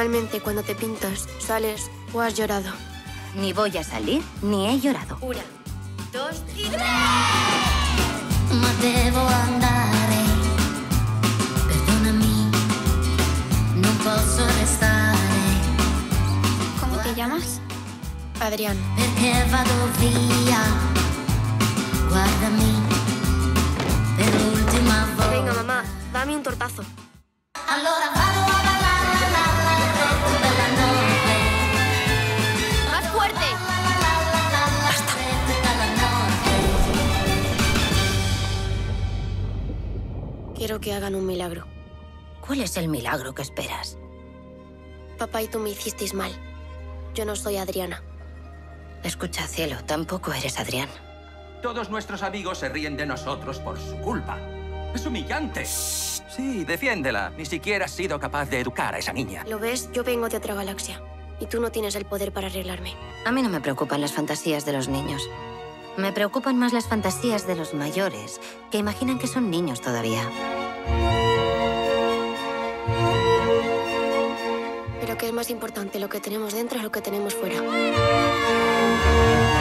Normalmente cuando te pintas, sales o has llorado. Ni voy a salir, ni he llorado. 1, 2 y 3. Ma devo andare, perdonami, non posso restare. ¿Cómo te llamas? Adrián. Perché vado via, guardami, per l'ultima volta. Venga, mamá, dame un tortazo. Allora vado a ballare la bella notte. ¡Más fuerte! Quiero que hagan un milagro. ¿Cuál es el milagro que esperas? Papá y tú me hicisteis mal. Yo no soy Adriana. Escucha, cielo, tampoco eres Adrián. Todos nuestros amigos se ríen de nosotros por su culpa. ¡Es humillante! Sí, defiéndela. Ni siquiera has sido capaz de educar a esa niña. ¿Lo ves? Yo vengo de otra galaxia. Y tú no tienes el poder para arreglarme. A mí no me preocupan las fantasías de los niños. Me preocupan más las fantasías de los mayores, que imaginan que son niños todavía. Pero ¿qué es más importante, lo que tenemos dentro o lo que tenemos fuera?